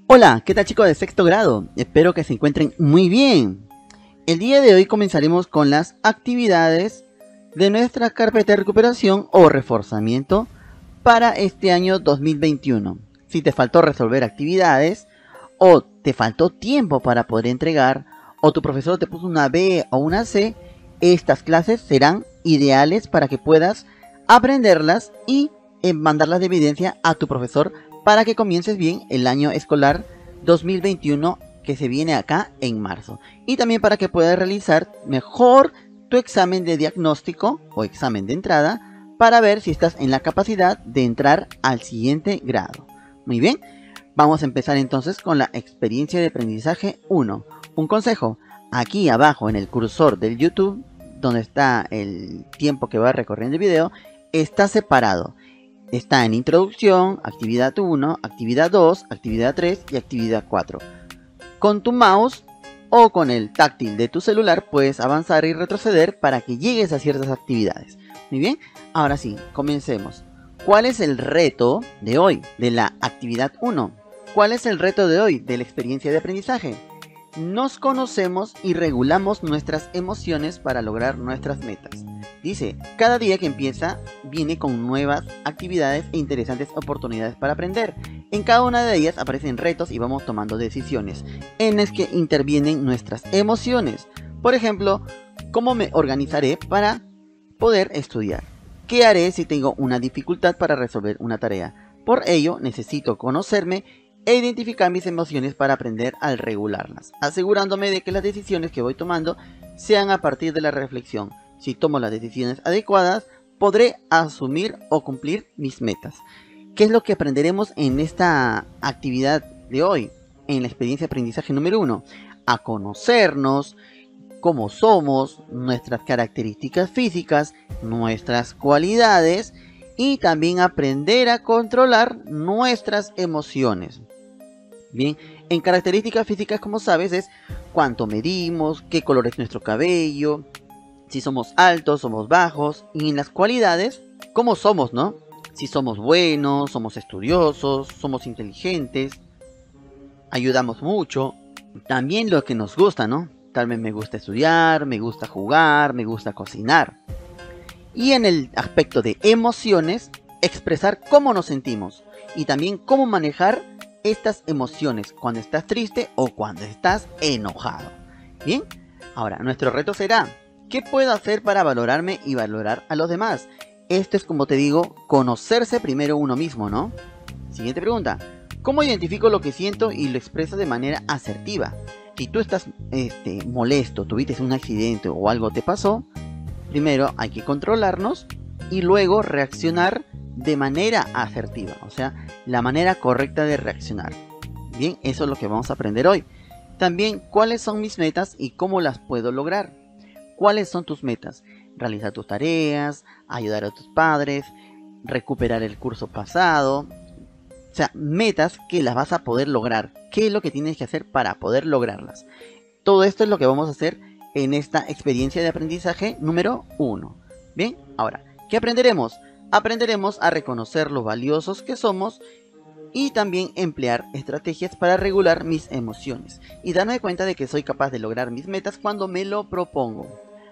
Hola, ¿qué tal chicos de sexto grado? Espero que se encuentren muy bien. El día de hoy comenzaremos con las actividades de nuestra carpeta de recuperación o reforzamiento para este año 2021. Si te faltó resolver actividades o te faltó tiempo para poder entregar o tu profesor te puso una B o una C, estas clases serán ideales para que puedas aprenderlas y mandarlas de evidencia a tu profesor para que comiences bien el año escolar 2021 que se viene acá en marzo. Y también para que puedas realizar mejor tu examen de diagnóstico o examen de entrada para ver si estás en la capacidad de entrar al siguiente grado. Muy bien, vamos a empezar entonces con la experiencia de aprendizaje 1. Un consejo, aquí abajo en el cursor del YouTube, donde está el tiempo que va recorriendo el video, está separado. Está en introducción, actividad 1, actividad 2, actividad 3 y actividad 4. Con tu mouse o con el táctil de tu celular puedes avanzar y retroceder para que llegues a ciertas actividades. Muy bien, ahora sí, comencemos. ¿Cuál es el reto de hoy de la actividad 1? ¿Cuál es el reto de hoy de la experiencia de aprendizaje? Nos conocemos y regulamos nuestras emociones para lograr nuestras metas. Dice, cada día que empieza viene con nuevas actividades e interesantes oportunidades para aprender. En cada una de ellas aparecen retos y vamos tomando decisiones en las que intervienen nuestras emociones. Por ejemplo, ¿cómo me organizaré para poder estudiar? ¿Qué haré si tengo una dificultad para resolver una tarea? Por ello, necesito conocerme e identificar mis emociones para aprender a regularlas, asegurándome de que las decisiones que voy tomando sean a partir de la reflexión. Si tomo las decisiones adecuadas, podré asumir o cumplir mis metas. ¿Qué es lo que aprenderemos en esta actividad de hoy? En la experiencia de aprendizaje número 1. A conocernos, cómo somos, nuestras características físicas, nuestras cualidades y también aprender a controlar nuestras emociones. Bien, en características físicas, como sabes, es cuánto medimos, qué color es nuestro cabello, si somos altos, somos bajos, y en las cualidades, cómo somos, ¿no? Si somos buenos, somos estudiosos, somos inteligentes, ayudamos mucho, también lo que nos gusta, ¿no? Tal vez me gusta estudiar, me gusta jugar, me gusta cocinar. Y en el aspecto de emociones, expresar cómo nos sentimos y también cómo manejar estas emociones cuando estás triste o cuando estás enojado. Bien, ahora nuestro reto será, ¿qué puedo hacer para valorarme y valorar a los demás? Esto es, como te digo, conocerse primero uno mismo, ¿no? Siguiente pregunta, ¿cómo identifico lo que siento y lo expreso de manera asertiva? Si tú estás molesto, tuviste un accidente o algo te pasó, primero hay que controlarnos y luego reaccionar de manera asertiva, o sea, la manera correcta de reaccionar. Bien, eso es lo que vamos a aprender hoy. También, ¿cuáles son mis metas y cómo las puedo lograr? ¿Cuáles son tus metas? Realizar tus tareas, ayudar a tus padres, recuperar el curso pasado. O sea, metas que las vas a poder lograr. ¿Qué es lo que tienes que hacer para poder lograrlas? Todo esto es lo que vamos a hacer en esta experiencia de aprendizaje número 1. Bien, ahora, ¿qué aprenderemos? Aprenderemos a reconocer lo valiosos que somos y también emplear estrategias para regular mis emociones y darme cuenta de que soy capaz de lograr mis metas cuando me lo propongo.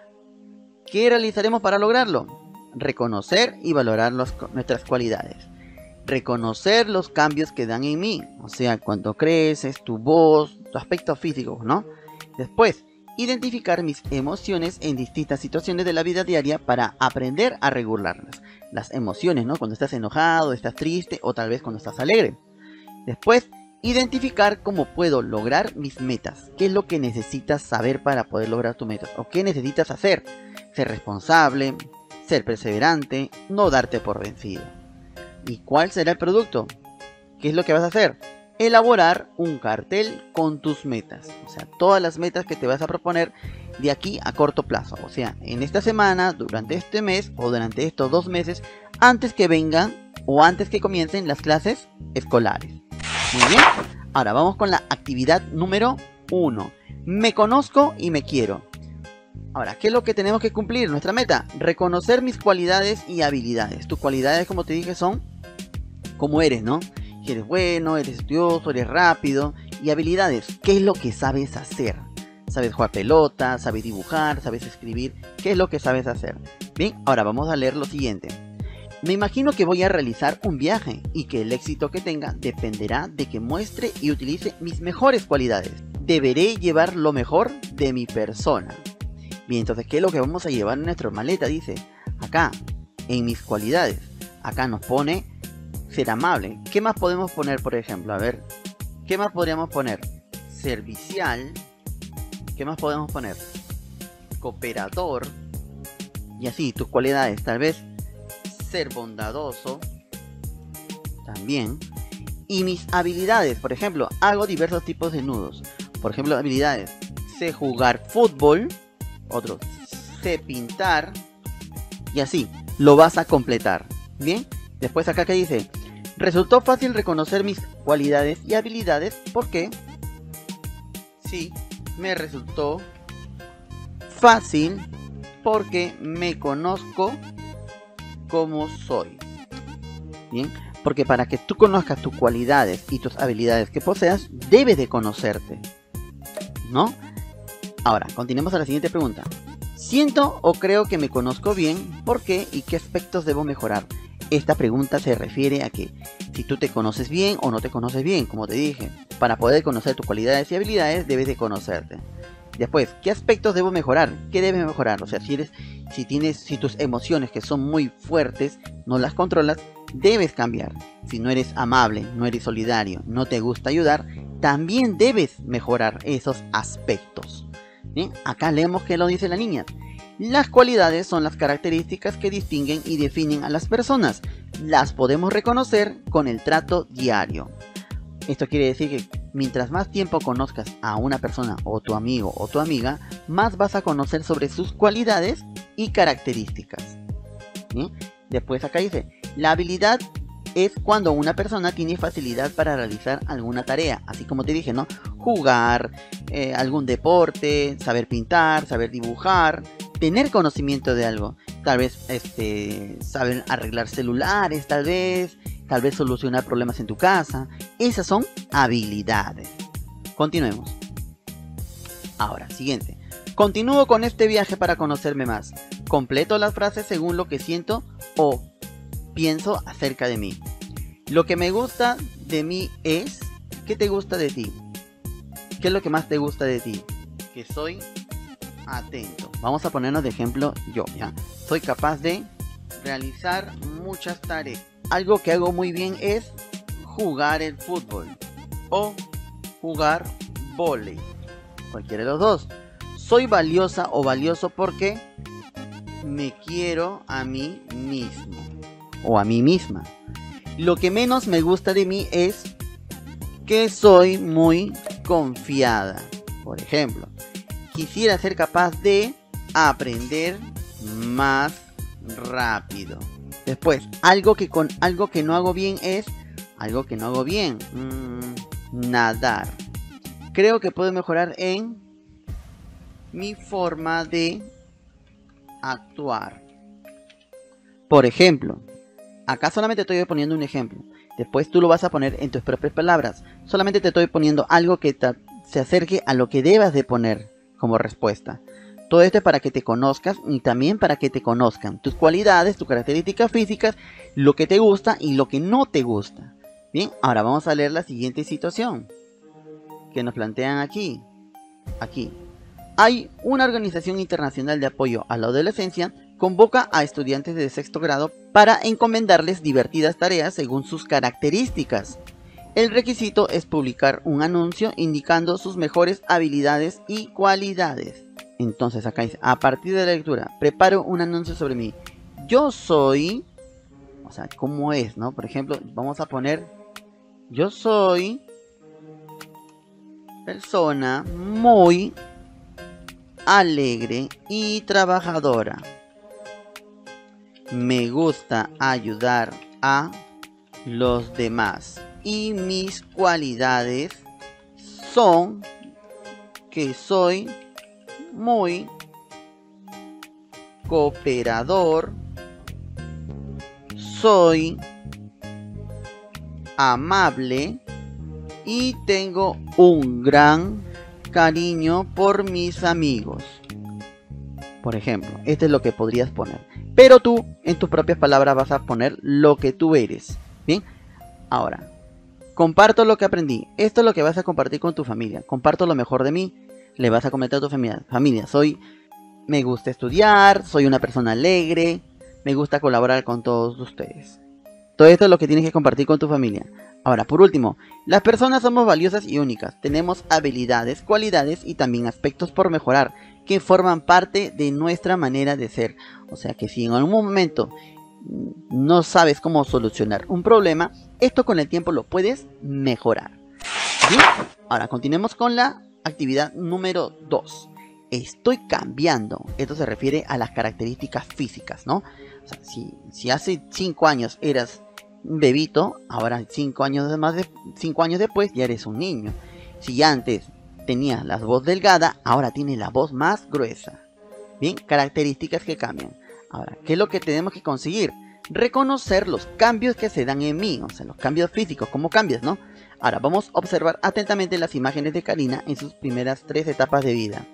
¿Qué realizaremos para lograrlo? Reconocer y valorar nuestras cualidades. Reconocer los cambios que dan en mí, o sea, cuando creces, tu voz, tu aspecto físico, ¿no? Después, identificar mis emociones en distintas situaciones de la vida diaria para aprender a regularlas. Las emociones, ¿no? Cuando estás enojado, estás triste o tal vez cuando estás alegre. Después, identificar cómo puedo lograr mis metas. ¿Qué es lo que necesitas saber para poder lograr tus metas? ¿O qué necesitas hacer? Ser responsable, ser perseverante, no darte por vencido. ¿Y cuál será el producto? ¿Qué es lo que vas a hacer? Elaborar un cartel con tus metas, o sea, todas las metas que te vas a proponer de aquí a corto plazo, o sea, en esta semana, durante este mes o durante estos 2 meses, antes que vengan o antes que comiencen las clases escolares. Muy bien, ahora vamos con la actividad número 1. Me conozco y me quiero. Ahora, ¿qué es lo que tenemos que cumplir? Nuestra meta, reconocer mis cualidades y habilidades. Tus cualidades, como te dije, son como eres, ¿no? Si eres bueno, eres estudioso, eres rápido. Y habilidades, ¿qué es lo que sabes hacer? ¿Sabes jugar pelota? ¿Sabes dibujar? ¿Sabes escribir? ¿Qué es lo que sabes hacer? Bien, ahora vamos a leer lo siguiente. Me imagino que voy a realizar un viaje y que el éxito que tenga dependerá de que muestre y utilice mis mejores cualidades. Deberé llevar lo mejor de mi persona. Bien, entonces, ¿qué es lo que vamos a llevar en nuestra maleta? Dice, acá, en mis cualidades. Acá nos pone ser amable. ¿Qué más podemos poner, por ejemplo? A ver, ¿qué más podríamos poner? Servicial. ¿Qué más podemos poner? Cooperador. Y así, tus cualidades. Tal vez ser bondadoso. También. Y mis habilidades. Por ejemplo, hago diversos tipos de nudos. Por ejemplo, habilidades. Sé jugar fútbol. Otro. Sé pintar. Y así, lo vas a completar. Bien. Después acá que dice. Resultó fácil reconocer mis cualidades y habilidades. ¿Por qué? Sí, me resultó fácil porque me conozco como soy. Bien, porque para que tú conozcas tus cualidades y tus habilidades que poseas, debes de conocerte, ¿no? Ahora, continuemos a la siguiente pregunta. Siento o creo que me conozco bien, ¿por qué y qué aspectos debo mejorar? Esta pregunta se refiere a que si tú te conoces bien o no te conoces bien, como te dije. Para poder conocer tus cualidades y habilidades, debes de conocerte. Después, ¿qué aspectos debo mejorar? ¿Qué debes mejorar? O sea, si tus emociones que son muy fuertes, no las controlas, debes cambiar. Si no eres amable, no eres solidario, no te gusta ayudar, también debes mejorar esos aspectos. Bien, acá leemos que lo dice la niña. Las cualidades son las características que distinguen y definen a las personas. Las podemos reconocer con el trato diario. Esto quiere decir que mientras más tiempo conozcas a una persona o tu amigo o tu amiga, más vas a conocer sobre sus cualidades y características. ¿Sí? Después acá dice, la habilidad es cuando una persona tiene facilidad para realizar alguna tarea, así como te dije, ¿no? Jugar, algún deporte, saber pintar, saber dibujar, tener conocimiento de algo, tal vez saber arreglar celulares, tal vez solucionar problemas en tu casa. Esas son habilidades. Continuemos. Ahora, siguiente. Continúo con este viaje para conocerme más. Completo las frases según lo que siento o pienso acerca de mí. Lo que me gusta de mí es... ¿Qué te gusta de ti? ¿Qué es lo que más te gusta de ti? Que soy atento. Vamos a ponernos de ejemplo yo, ¿ya? Soy capaz de realizar muchas tareas. Algo que hago muy bien es jugar el fútbol o jugar vóley. Cualquiera de los dos. Soy valiosa o valioso porque me quiero a mí mismo o a mí misma. Lo que menos me gusta de mí es que soy muy confiada. Por ejemplo, quisiera ser capaz de aprender más rápido. Después, algo que no hago bien es... Algo que no hago bien. Nadar. Creo que puedo mejorar en mi forma de actuar. Por ejemplo, acá solamente estoy poniendo un ejemplo. Después tú lo vas a poner en tus propias palabras. Solamente te estoy poniendo algo que se acerque a lo que debas de poner como respuesta. Todo esto es para que te conozcas y también para que te conozcan tus cualidades, tus características físicas, lo que te gusta y lo que no te gusta. Bien, ahora vamos a leer la siguiente situación que nos plantean aquí. Aquí. Hay una organización internacional de apoyo a la adolescencia, convoca a estudiantes de sexto grado para encomendarles divertidas tareas según sus características. El requisito es publicar un anuncio indicando sus mejores habilidades y cualidades. Entonces acá dice, a partir de la lectura, preparo un anuncio sobre mí. Yo soy, o sea, ¿cómo es, no? Por ejemplo, vamos a poner, yo soy persona muy alegre y trabajadora. Me gusta ayudar a los demás. Y mis cualidades son que soy muy cooperador, soy amable y tengo un gran cariño por mis amigos. Por ejemplo, esto es lo que podrías poner. Pero tú, en tus propias palabras, vas a poner lo que tú eres. Bien, ahora, comparto lo que aprendí. Esto es lo que vas a compartir con tu familia. Comparto lo mejor de mí. Le vas a comentar a tu familia. Me gusta estudiar, soy una persona alegre, me gusta colaborar con todos ustedes. Todo esto es lo que tienes que compartir con tu familia. Ahora, por último, las personas somos valiosas y únicas. Tenemos habilidades, cualidades y también aspectos por mejorar que forman parte de nuestra manera de ser. O sea que si en algún momento no sabes cómo solucionar un problema, esto con el tiempo lo puedes mejorar. Bien, ahora continuemos con la actividad número 2. Estoy cambiando. Esto se refiere a las características físicas, ¿no? O sea, si hace 5 años eras un bebito, ahora 5 años después ya eres un niño. Si antes tenías la voz delgada, ahora tienes la voz más gruesa. Bien, características que cambian. Ahora, ¿qué es lo que tenemos que conseguir? Reconocer los cambios que se dan en mí, o sea, los cambios físicos, cómo cambias, ¿no? Ahora, vamos a observar atentamente las imágenes de Karina en sus primeras 3 etapas de vida.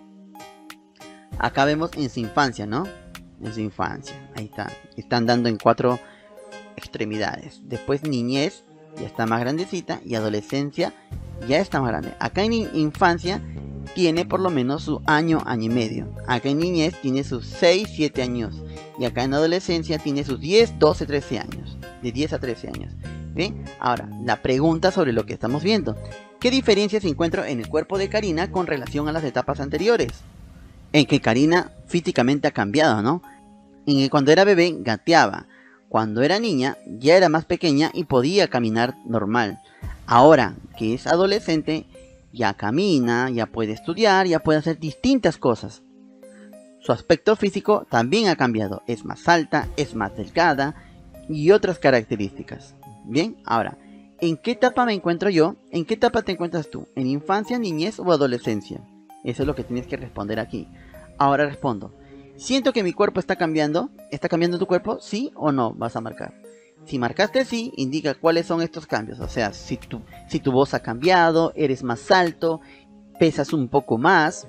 Acá vemos en su infancia, ¿no? En su infancia, ahí está. Están dando en 4 extremidades. Después niñez, ya está más grandecita, y adolescencia, ya está más grande. Acá en infancia tiene por lo menos su año y medio. Acá en niñez tiene sus 6, 7 años. Y acá en adolescencia tiene sus 10, 12, 13 años. De 10 a 13 años. ¿Bien? Ahora, la pregunta sobre lo que estamos viendo. ¿Qué diferencias encuentro en el cuerpo de Karina con relación a las etapas anteriores? En que Karina físicamente ha cambiado, ¿no? En que cuando era bebé gateaba. Cuando era niña ya era más pequeña y podía caminar normal. Ahora que es adolescente ya camina, ya puede estudiar, ya puede hacer distintas cosas. Su aspecto físico también ha cambiado. Es más alta, es más delgada y otras características. Bien, ahora, ¿en qué etapa me encuentro yo? ¿En qué etapa te encuentras tú? ¿En infancia, niñez o adolescencia? Eso es lo que tienes que responder aquí. Ahora respondo. ¿Siento que mi cuerpo está cambiando? ¿Está cambiando tu cuerpo? ¿Sí o no? Vas a marcar. Si marcaste sí, indica cuáles son estos cambios. O sea, si tu voz ha cambiado, eres más alto, pesas un poco más,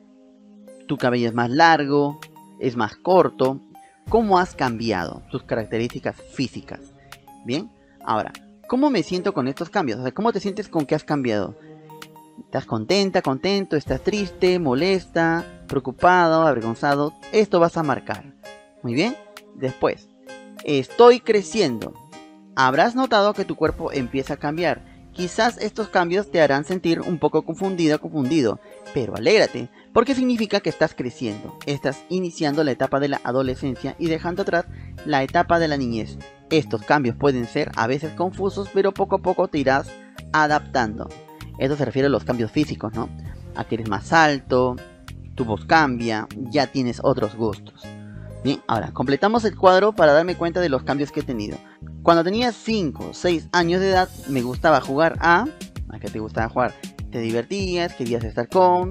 tu cabello es más largo, es más corto. ¿Cómo has cambiado tus características físicas? Bien, ahora, ¿cómo me siento con estos cambios? O sea, ¿cómo te sientes con que has cambiado? ¿Estás contenta, contento? ¿Estás triste, molesta, preocupado, avergonzado? Esto vas a marcar. Muy bien. Después, estoy creciendo. Habrás notado que tu cuerpo empieza a cambiar. Quizás estos cambios te harán sentir un poco confundido, pero alégrate, porque significa que estás creciendo. Estás iniciando la etapa de la adolescencia y dejando atrás la etapa de la niñez. Estos cambios pueden ser a veces confusos, pero poco a poco te irás adaptando. Esto se refiere a los cambios físicos, ¿no? A que eres más alto, tu voz cambia, ya tienes otros gustos. Bien, ahora completamos el cuadro para darme cuenta de los cambios que he tenido. Cuando tenía 5 o 6 años de edad me gustaba jugar ¿a qué te gustaba jugar? Te divertías, querías estar con,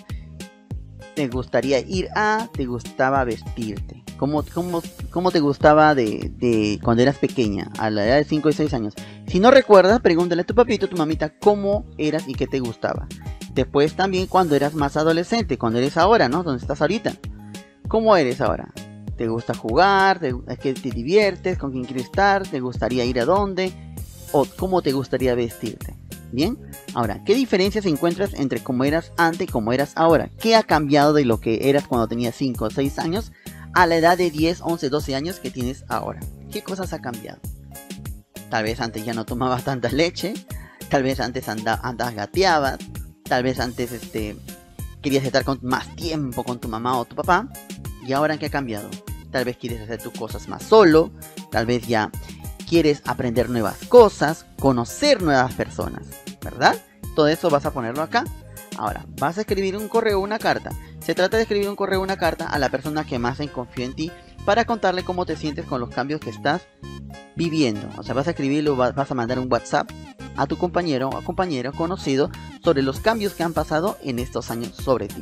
te gustaría ir a, te gustaba vestirte. ¿Cómo te gustaba de cuando eras pequeña, a la edad de 5 y 6 años? Si no recuerdas, pregúntale a tu papito, a tu mamita, cómo eras y qué te gustaba. Después también cuando eras más adolescente, cuando eres ahora, ¿no? ¿Dónde estás ahorita? ¿Cómo eres ahora? ¿Te gusta jugar? ¿Qué te diviertes? ¿Con quién quieres estar? ¿Te gustaría ir a dónde? ¿O cómo te gustaría vestirte? Bien, ahora, ¿qué diferencias encuentras entre cómo eras antes y cómo eras ahora? ¿Qué ha cambiado de lo que eras cuando tenías 5 o 6 años a la edad de 10, 11, 12 años que tienes ahora? ¿Qué cosas ha cambiado? Tal vez antes ya no tomabas tanta leche, tal vez antes andas gateabas, tal vez antes querías estar con más tiempo con tu mamá o tu papá, y ahora ¿qué ha cambiado? Tal vez quieres hacer tus cosas más solo, tal vez ya quieres aprender nuevas cosas, conocer nuevas personas, ¿verdad? Todo eso vas a ponerlo acá. Ahora, vas a escribir un correo o una carta. Se trata de escribir un correo o una carta a la persona que más confía en ti para contarle cómo te sientes con los cambios que estás viviendo. O sea, vas a escribirlo, vas a mandar un WhatsApp a tu compañero o compañero conocido sobre los cambios que han pasado en estos años sobre ti.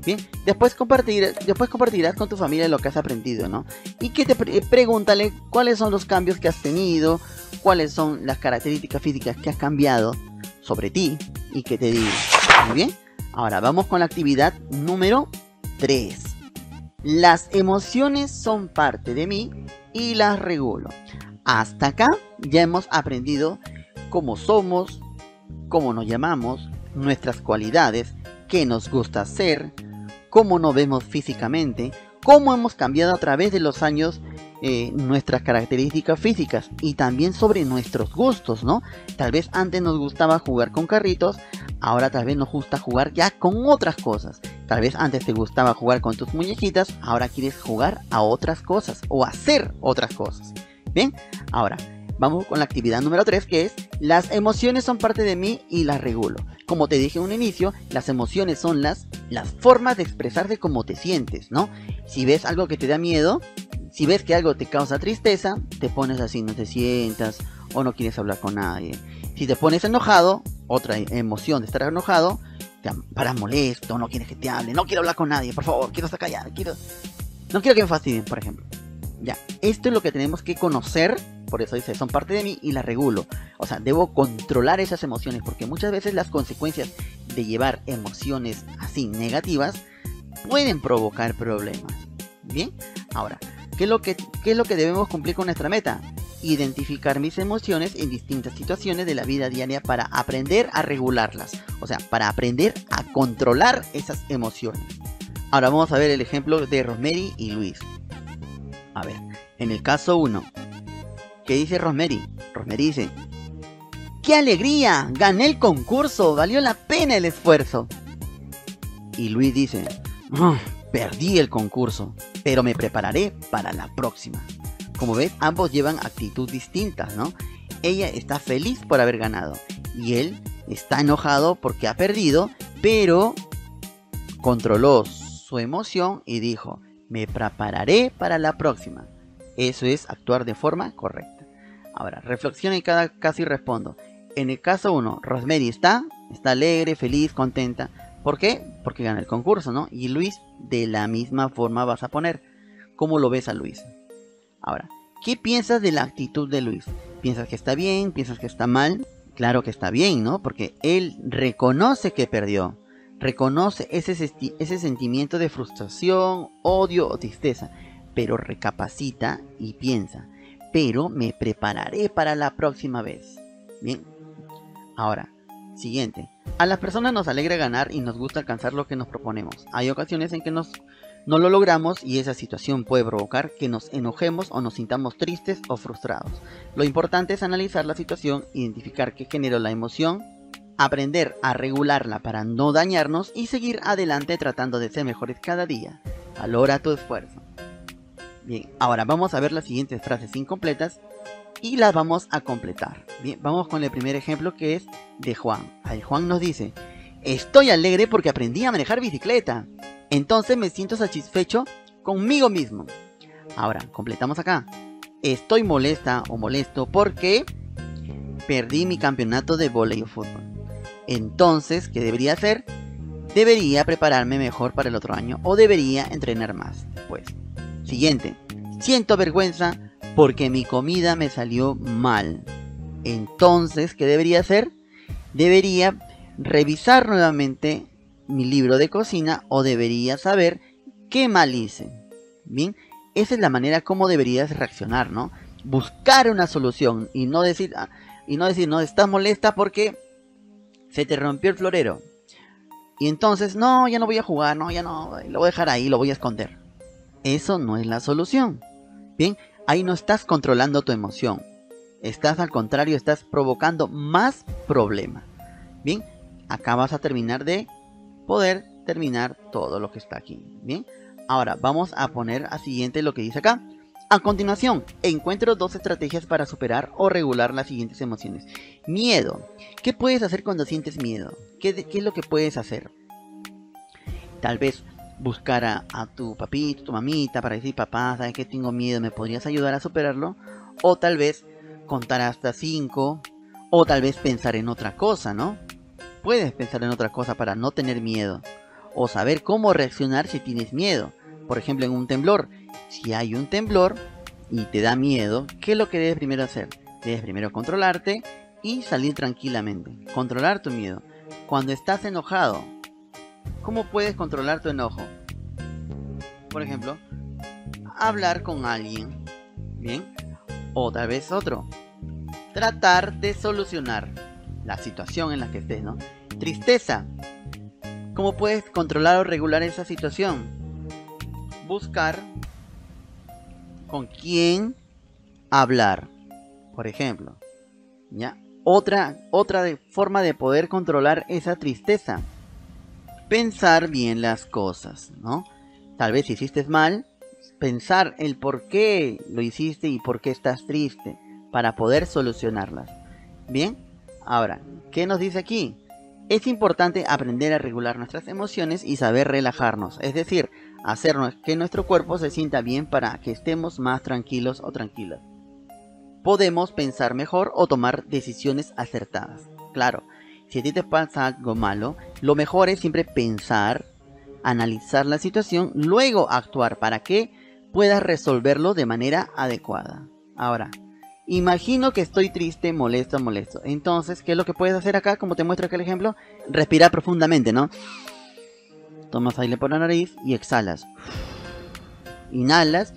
Bien, después compartirás con tu familia lo que has aprendido, ¿no? Y que pregúntale cuáles son los cambios que has tenido, cuáles son las características físicas que has cambiado sobre ti y que te diga. Muy bien, ahora vamos con la actividad número 3. Las emociones son parte de mí y las regulo. Hasta acá ya hemos aprendido cómo somos, cómo nos llamamos, nuestras cualidades, qué nos gusta hacer, cómo nos vemos físicamente, cómo hemos cambiado a través de los años nuestras características físicas y también sobre nuestros gustos, ¿no? Tal vez antes nos gustaba jugar con carritos, ahora tal vez nos gusta jugar ya con otras cosas. Tal vez antes te gustaba jugar con tus muñequitas, ahora quieres jugar a otras cosas o hacer otras cosas. Bien, ahora vamos con la actividad número 3, que es las emociones son parte de mí y las regulo. Como te dije en un inicio, las emociones son las formas de expresarse cómo te sientes, ¿no? Si ves algo que te da miedo, si ves que algo te causa tristeza, te pones así, no te sientas o no quieres hablar con nadie. Si te pones enojado, otra emoción de estar enojado, te paras molesto, no quieres que te hable, no quiero hablar con nadie, por favor, quiero estar callado, no quiero que me fastidien, por ejemplo. Ya, esto es lo que tenemos que conocer, por eso dice, son parte de mí y las regulo. O sea, debo controlar esas emociones, porque muchas veces las consecuencias de llevar emociones así negativas pueden provocar problemas. Bien, ahora, ¿qué es lo que debemos cumplir con nuestra meta? Identificar mis emociones en distintas situaciones de la vida diaria para aprender a regularlas. O sea, para aprender a controlar esas emociones. Ahora vamos a ver el ejemplo de Rosemary y Luis. A ver, en el caso 1, ¿qué dice Rosemary? Rosemary dice: ¡qué alegría! ¡Gané el concurso! ¡Valió la pena el esfuerzo! Y Luis dice: oh, perdí el concurso, pero me prepararé para la próxima. Como ves, ambos llevan actitud distintas, ¿no? Ella está feliz por haber ganado y él está enojado porque ha perdido, pero controló su emoción y dijo: me prepararé para la próxima. Eso es actuar de forma correcta. Ahora, reflexiona en cada caso y respondo. En el caso 1, Rosemary está alegre, feliz, contenta. ¿Por qué? Porque gana el concurso, ¿no? Y Luis, de la misma forma vas a poner. ¿Cómo lo ves a Luis? Ahora, ¿qué piensas de la actitud de Luis? ¿Piensas que está bien? ¿Piensas que está mal? Claro que está bien, ¿no? Porque él reconoce que perdió. Reconoce ese sentimiento de frustración, odio o tristeza. Pero recapacita y piensa: pero me prepararé para la próxima vez. Bien. Ahora, siguiente. A las personas nos alegra ganar y nos gusta alcanzar lo que nos proponemos. Hay ocasiones en que no lo logramos y esa situación puede provocar que nos enojemos o nos sintamos tristes o frustrados. Lo importante es analizar la situación, identificar qué generó la emoción, aprender a regularla para no dañarnos y seguir adelante tratando de ser mejores cada día. Valora tu esfuerzo. Bien, ahora vamos a ver las siguientes frases incompletas y las vamos a completar. Bien, vamos con el primer ejemplo, que es de Juan. Ahí Juan nos dice: estoy alegre porque aprendí a manejar bicicleta. Entonces me siento satisfecho conmigo mismo. Ahora, completamos acá. Estoy molesta o molesto porque perdí mi campeonato de vóley o fútbol. Entonces, ¿qué debería hacer? Debería prepararme mejor para el otro año o debería entrenar más. Pues, siguiente. Siento vergüenza porque mi comida me salió mal. Entonces, ¿qué debería hacer? Debería revisar nuevamente mi libro de cocina o debería saber qué mal hice. Bien, esa es la manera como deberías reaccionar, ¿no? Buscar una solución y no decir, no, estás molesta porque se te rompió el florero. Y entonces, no, ya no voy a jugar, no, ya no, lo voy a dejar ahí, lo voy a esconder. Eso no es la solución. Bien, ahí no estás controlando tu emoción. Estás, al contrario, estás provocando más problemas. Bien, acá vas a terminar de poder terminar todo lo que está aquí. Bien, ahora vamos a poner a siguiente lo que dice acá. A continuación, encuentro 2 estrategias para superar o regular las siguientes emociones. Miedo. ¿Qué puedes hacer cuando sientes miedo? ¿Qué es lo que puedes hacer? Tal vez buscar a tu papito, tu mamita para decir: papá, ¿sabes que tengo miedo? ¿Me podrías ayudar a superarlo? O tal vez contar hasta 5. O tal vez pensar en otra cosa, ¿no? Puedes pensar en otra cosa para no tener miedo. o saber cómo reaccionar si tienes miedo. Por ejemplo, en un temblor. Si hay un temblor y te da miedo, ¿qué es lo que debes primero hacer? Debes primero controlarte y salir tranquilamente. Controlar tu miedo. Cuando estás enojado, ¿cómo puedes controlar tu enojo? Por ejemplo, hablar con alguien, ¿bien? O tal vez otro. Tratar de solucionar la situación en la que estés, ¿no? Tristeza. ¿Cómo puedes controlar o regular esa situación? Buscar con quién hablar, por ejemplo, ¿ya? Otra forma de poder controlar esa tristeza. Pensar bien las cosas, ¿no? Tal vez si hiciste mal, pensar el por qué lo hiciste y por qué estás triste, para poder solucionarlas. Bien, ahora, ¿qué nos dice aquí? Es importante aprender a regular nuestras emociones y saber relajarnos, es decir, hacer que nuestro cuerpo se sienta bien para que estemos más tranquilos o tranquilas. Podemos pensar mejor o tomar decisiones acertadas. Claro, si a ti te pasa algo malo, lo mejor es siempre pensar, analizar la situación, luego actuar para que puedas resolverlo de manera adecuada. Ahora, imagino que estoy triste, molesto. Entonces, ¿qué es lo que puedes hacer acá? Como te muestro acá el ejemplo, respirar profundamente, ¿no? Tomas aire por la nariz y exhalas. Inhalas,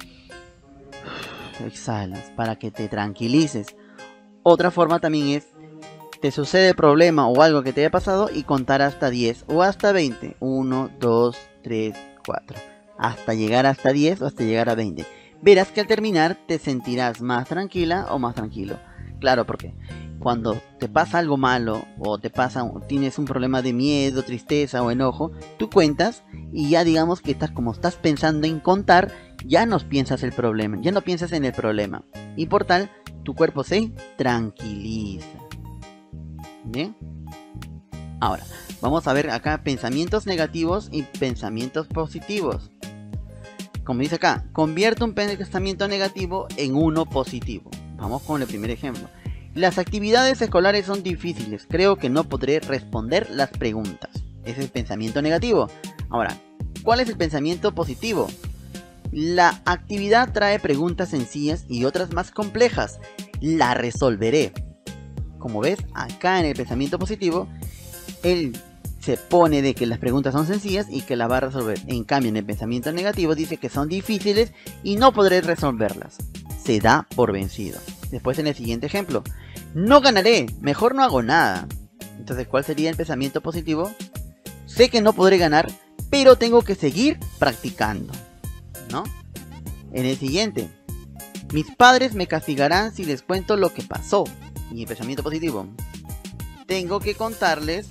exhalas, para que te tranquilices. Otra forma también es, te sucede problema o algo que te haya pasado y contar hasta 10 o hasta 20. 1, 2, 3, 4. Hasta llegar hasta 10 o hasta llegar a 20. Verás que al terminar te sentirás más tranquila o más tranquilo. Claro, porque cuando te pasa algo malo o tienes un problema de miedo, tristeza o enojo, tú cuentas y ya digamos que estás pensando en contar, ya no piensas en el problema y por tal tu cuerpo se tranquiliza. Bien. Ahora, vamos a ver acá pensamientos negativos y pensamientos positivos. Como dice acá, convierte un pensamiento negativo en uno positivo. Vamos con el primer ejemplo. Las actividades escolares son difíciles. Creo que no podré responder las preguntas. Ese es el pensamiento negativo. Ahora, ¿cuál es el pensamiento positivo? La actividad trae preguntas sencillas y otras más complejas. La resolveré. Como ves, acá en el pensamiento positivo, él se pone de que las preguntas son sencillas y que las va a resolver. En cambio, en el pensamiento negativo dice que son difíciles y no podré resolverlas. Se da por vencido. Después en el siguiente ejemplo, no ganaré, mejor no hago nada. Entonces, ¿cuál sería el pensamiento positivo? Sé que no podré ganar, pero tengo que seguir practicando, ¿no? En el siguiente, mis padres me castigarán si les cuento lo que pasó. Y el pensamiento positivo, tengo que contarles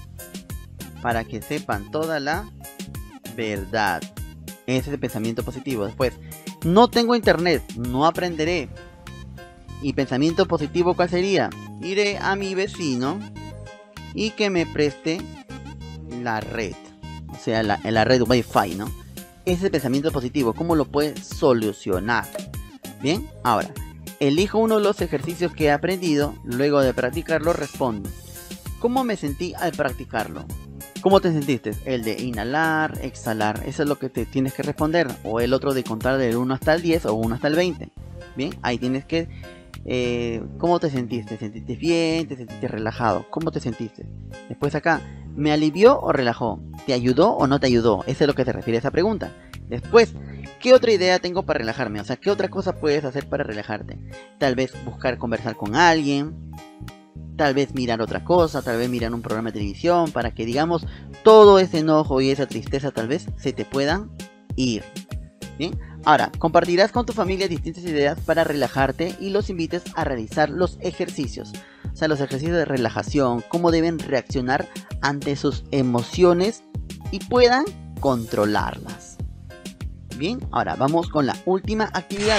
para que sepan toda la verdad. Ese es el pensamiento positivo. Después, no tengo internet, no aprenderé. Y pensamiento positivo, ¿cuál sería? Iré a mi vecino y que me preste la red. O sea, la red Wi-Fi, ¿no? Ese es el pensamiento positivo. ¿Cómo lo puedes solucionar? Bien, ahora, elijo uno de los ejercicios que he aprendido. Luego de practicarlo, respondo. ¿Cómo me sentí al practicarlo? ¿Cómo te sentiste? El de inhalar, exhalar. Eso es lo que te tienes que responder. O el otro de contar del 1 hasta el 10 o 1 hasta el 20. Bien, ahí tienes que... ¿cómo te sentiste? ¿Te sentiste bien? ¿Te sentiste relajado? ¿Cómo te sentiste? Después acá, ¿me alivió o relajó? ¿Te ayudó o no te ayudó? Eso es lo que se refiere a esa pregunta. Después, ¿qué otra idea tengo para relajarme? O sea, ¿qué otra cosa puedes hacer para relajarte? Tal vez buscar conversar con alguien, tal vez mirar otra cosa, tal vez mirar un programa de televisión, para que digamos todo ese enojo y esa tristeza tal vez se te puedan ir. Bien, ahora compartirás con tu familia distintas ideas para relajarte y los invites a realizar los ejercicios. O sea, los ejercicios de relajación, cómo deben reaccionar ante sus emociones y puedan controlarlas. Bien, ahora vamos con la última actividad.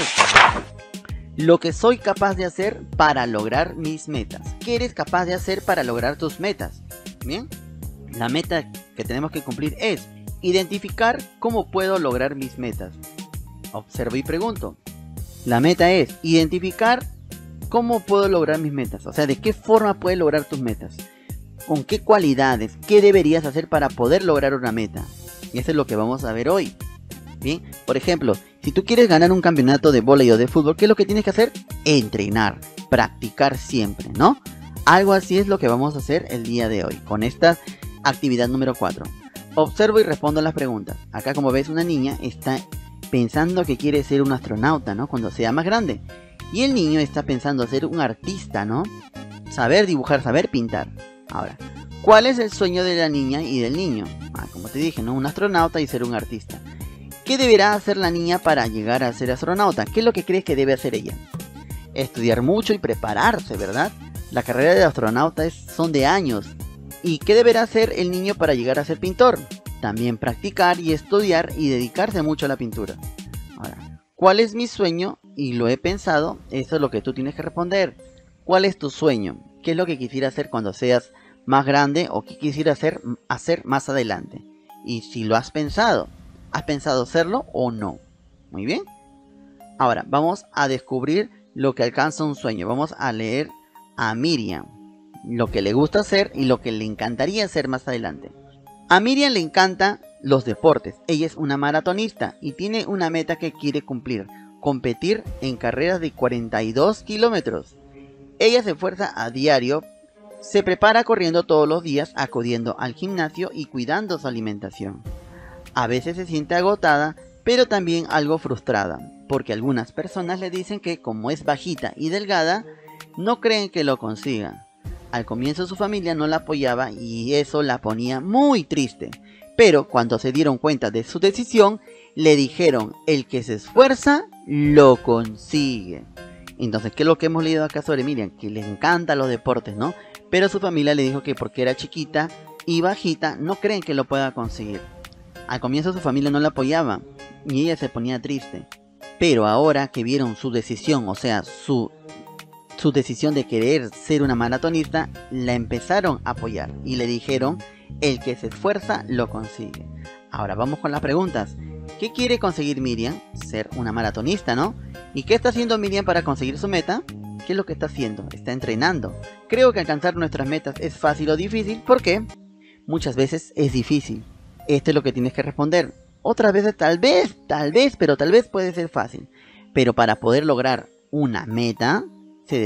Lo que soy capaz de hacer para lograr mis metas. ¿Qué eres capaz de hacer para lograr tus metas? Bien, la meta que tenemos que cumplir es identificar cómo puedo lograr mis metas. Observo y pregunto. La meta es identificar cómo puedo lograr mis metas. O sea, de qué forma puedes lograr tus metas. con qué cualidades, qué deberías hacer para poder lograr una meta. Y eso es lo que vamos a ver hoy. Bien, por ejemplo, si tú quieres ganar un campeonato de vóley o de fútbol, ¿qué es lo que tienes que hacer? Entrenar, practicar siempre, ¿no? Algo así es lo que vamos a hacer el día de hoy, con esta actividad número 4. Observo y respondo las preguntas. Acá, como ves, una niña está pensando que quiere ser un astronauta, ¿no? Cuando sea más grande. Y el niño está pensando ser un artista, ¿no? Saber dibujar, saber pintar. Ahora, ¿cuál es el sueño de la niña y del niño? Como te dije, ¿no? Un astronauta y ser un artista. ¿Qué deberá hacer la niña para llegar a ser astronauta? ¿Qué es lo que crees que debe hacer ella? Estudiar mucho y prepararse, ¿verdad? La carrera de astronauta son de años. ¿Y qué deberá hacer el niño para llegar a ser pintor? También practicar y estudiar y dedicarse mucho a la pintura. Ahora, ¿cuál es mi sueño? Y lo he pensado, eso es lo que tú tienes que responder. ¿Cuál es tu sueño? ¿Qué es lo que quisieras hacer cuando seas más grande o qué quisieras hacer más adelante? Y si lo ¿has pensado hacerlo o no? Muy bien. Ahora, vamos a descubrir lo que alcanza un sueño. Vamos a leer a Miriam, lo que le gusta hacer y lo que le encantaría hacer más adelante. A Miriam le encantan los deportes. Ella es una maratonista y tiene una meta que quiere cumplir: competir en carreras de 42 kilómetros. Ella se esfuerza a diario, se prepara corriendo todos los días, acudiendo al gimnasio y cuidando su alimentación. A veces se siente agotada, pero también algo frustrada, porque algunas personas le dicen que como es bajita y delgada, no creen que lo consiga. Al comienzo su familia no la apoyaba y eso la ponía muy triste, pero cuando se dieron cuenta de su decisión, le dijeron: el que se esfuerza, lo consigue. Entonces, ¿qué es lo que hemos leído acá sobre Miriam? Que le encantan los deportes, ¿no? Pero su familia le dijo que porque era chiquita y bajita, no creen que lo pueda conseguir. Al comienzo su familia no la apoyaba y ella se ponía triste. Pero ahora que vieron su decisión, o sea, su decisión de querer ser una maratonista, la empezaron a apoyar y le dijeron: el que se esfuerza, lo consigue. Ahora vamos con las preguntas. ¿Qué quiere conseguir Miriam? Ser una maratonista, ¿no? ¿Y qué está haciendo Miriam para conseguir su meta? ¿Qué es lo que está haciendo? Está entrenando. Creo que alcanzar nuestras metas es fácil o difícil. ¿Por qué? Muchas veces es difícil. Esto es lo que tienes que responder. Otras veces tal vez, pero tal vez puede ser fácil. Pero para poder lograr una meta, te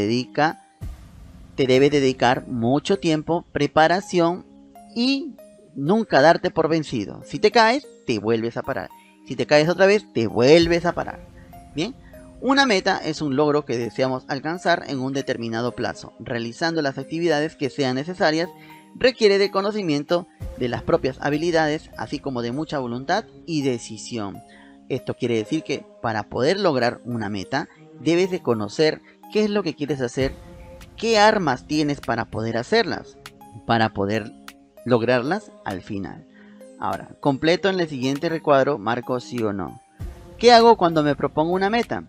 debes dedicar mucho tiempo, preparación y nunca darte por vencido. Si te caes, te vuelves a parar. Si te caes otra vez, te vuelves a parar. Bien, una meta es un logro que deseamos alcanzar en un determinado plazo. Realizando las actividades que sean necesarias, requiere de conocimiento de las propias habilidades, así como de mucha voluntad y decisión. Esto quiere decir que para poder lograr una meta, debes de conocer qué es lo que quieres hacer, qué armas tienes para poder hacerlas, para poder lograrlas al final. Ahora, completo en el siguiente recuadro, marco sí o no. ¿Qué hago cuando me propongo una meta?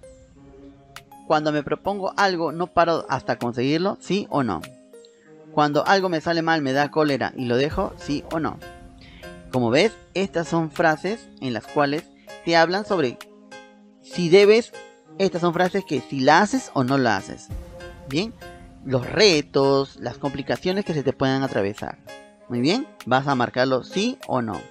Cuando me propongo algo, no paro hasta conseguirlo, ¿sí o no? Cuando algo me sale mal, me da cólera y lo dejo, ¿sí o no? Como ves, estas son frases en las cuales te hablan sobre si debes. Estas son frases que si la haces o no la haces. Bien, los retos, las complicaciones que se te puedan atravesar. Muy bien, vas a marcarlo sí o no.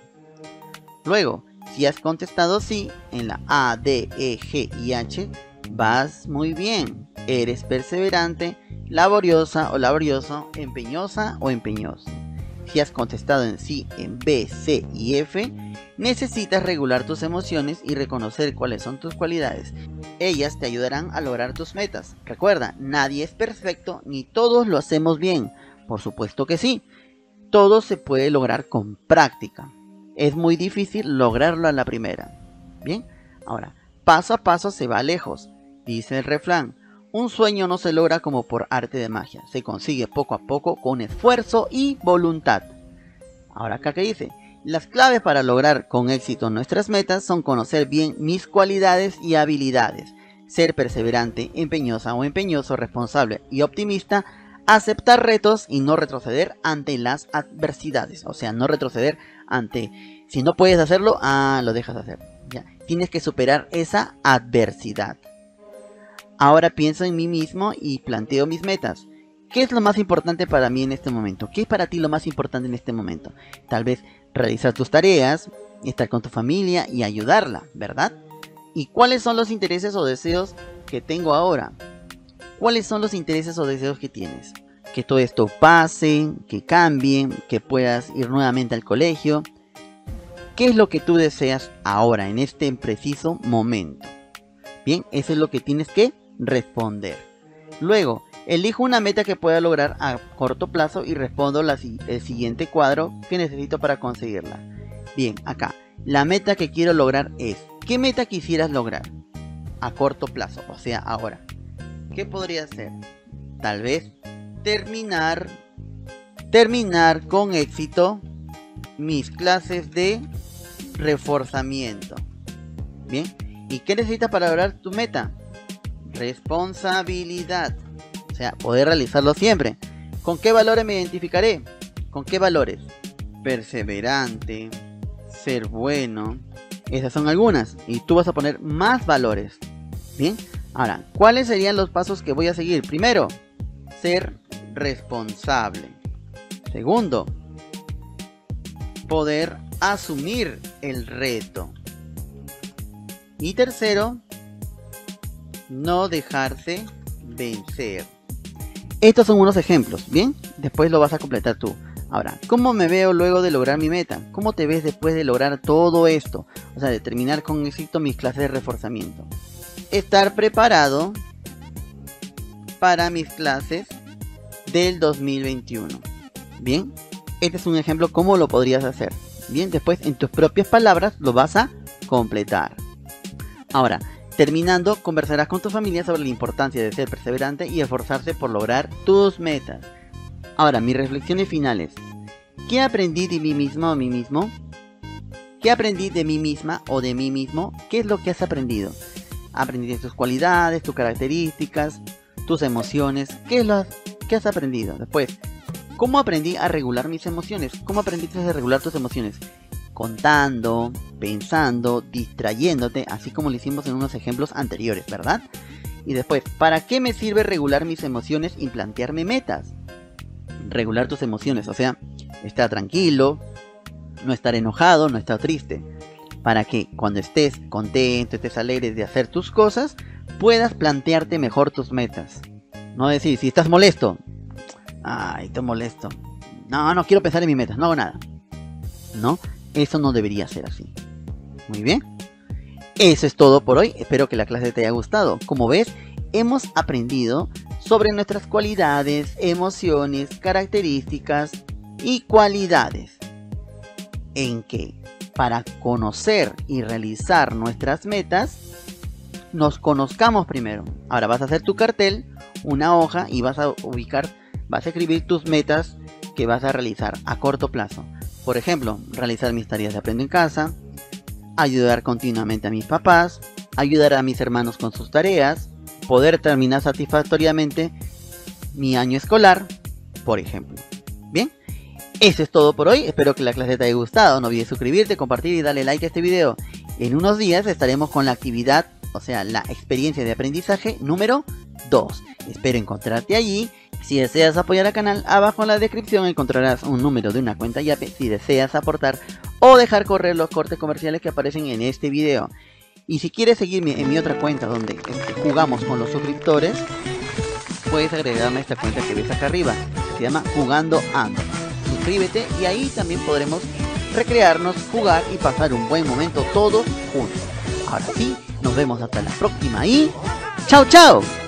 Luego, si has contestado sí en la A, D, E, G y H, vas muy bien. Eres perseverante, laboriosa o laborioso, empeñosa o empeñoso. Si has contestado en sí en B, C y F, necesitas regular tus emociones y reconocer cuáles son tus cualidades. Ellas te ayudarán a lograr tus metas. Recuerda, nadie es perfecto ni todos lo hacemos bien. Por supuesto que sí. Todo se puede lograr con práctica. Es muy difícil lograrlo a la primera. Bien, ahora, paso a paso se va lejos. Dice el refrán: un sueño no se logra como por arte de magia. Se consigue poco a poco con esfuerzo y voluntad. Ahora acá que dice: las claves para lograr con éxito nuestras metas son conocer bien mis cualidades y habilidades, ser perseverante, empeñosa o empeñoso, responsable y optimista, aceptar retos y no retroceder ante las adversidades. O sea, no retroceder ante, si no puedes hacerlo, lo dejas hacer. ¿Ya? Tienes que superar esa adversidad. Ahora pienso en mí mismo y planteo mis metas. ¿Qué es lo más importante para mí en este momento? ¿Qué es para ti lo más importante en este momento? Tal vez realizar tus tareas, estar con tu familia y ayudarla, ¿verdad? ¿Y cuáles son los intereses o deseos que tengo ahora? ¿Cuáles son los intereses o deseos que tienes? Que todo esto pase, que cambie, que puedas ir nuevamente al colegio. ¿Qué es lo que tú deseas ahora, en este preciso momento? Bien, eso es lo que tienes que responder. Luego, elijo una meta que pueda lograr a corto plazo y respondo el siguiente cuadro que necesito para conseguirla. Bien, acá, la meta que quiero lograr es, ¿qué meta quisieras lograr a corto plazo? O sea, ahora, ¿qué podría ser? Tal vez terminar con éxito mis clases de reforzamiento. Bien, ¿y qué necesitas para lograr tu meta? Responsabilidad. O sea, poder realizarlo siempre. ¿Con qué valores me identificaré? ¿Con qué valores? Perseverante, ser bueno. Esas son algunas. Y tú vas a poner más valores. Bien. Ahora, ¿cuáles serían los pasos que voy a seguir? Primero, ser responsable. Segundo, poder asumir el reto. Y tercero, no dejarse vencer. Estos son unos ejemplos, ¿bien? Después lo vas a completar tú. Ahora, ¿cómo me veo luego de lograr mi meta? ¿Cómo te ves después de lograr todo esto? O sea, de terminar con éxito mis clases de reforzamiento. Estar preparado para mis clases del 2021. ¿Bien? Este es un ejemplo cómo lo podrías hacer. Bien, después en tus propias palabras lo vas a completar. Ahora, terminando, conversarás con tu familia sobre la importancia de ser perseverante y esforzarse por lograr tus metas. Ahora, mis reflexiones finales. ¿Qué aprendí de mí misma o mí mismo? ¿Qué aprendí de mí misma o de mí mismo? ¿Qué es lo que has aprendido? Aprendiste tus cualidades, tus características, tus emociones. ¿Qué has aprendido? Después, ¿cómo aprendí a regular mis emociones? ¿Cómo aprendiste a regular tus emociones? Contando, pensando, distrayéndote, así como lo hicimos en unos ejemplos anteriores, ¿verdad? Y después, ¿para qué me sirve regular mis emociones y plantearme metas? Regular tus emociones, o sea, estar tranquilo, no estar enojado, no estar triste. Para que cuando estés contento, estés alegre de hacer tus cosas, puedas plantearte mejor tus metas. No decir, si estás molesto, ay, estoy molesto, no quiero pensar en mis metas, no hago nada. No, eso no debería ser así. Muy bien. Eso es todo por hoy. Espero que la clase te haya gustado. Como ves, hemos aprendido sobre nuestras cualidades, emociones, características y cualidades. En que para conocer y realizar nuestras metas, nos conozcamos primero. Ahora vas a hacer tu cartel, una hoja, y vas a escribir tus metas que vas a realizar a corto plazo. Por ejemplo, realizar mis tareas de aprendo en casa, ayudar continuamente a mis papás, ayudar a mis hermanos con sus tareas, poder terminar satisfactoriamente mi año escolar, por ejemplo. Bien, eso es todo por hoy. Espero que la clase te haya gustado. No olvides suscribirte, compartir y darle like a este video. En unos días estaremos con la actividad, o sea, la experiencia de aprendizaje número 2. Espero encontrarte allí. Si deseas apoyar al canal, abajo en la descripción encontrarás un número de una cuenta Yape si deseas aportar o dejar correr los cortes comerciales que aparecen en este video. Y si quieres seguirme en mi otra cuenta donde jugamos con los suscriptores, puedes agregarme a esta cuenta que ves acá arriba. Se llama Jugando Ando. Suscríbete y ahí también podremos recrearnos, jugar y pasar un buen momento todos juntos. Ahora sí, nos vemos hasta la próxima y ¡chao, chao!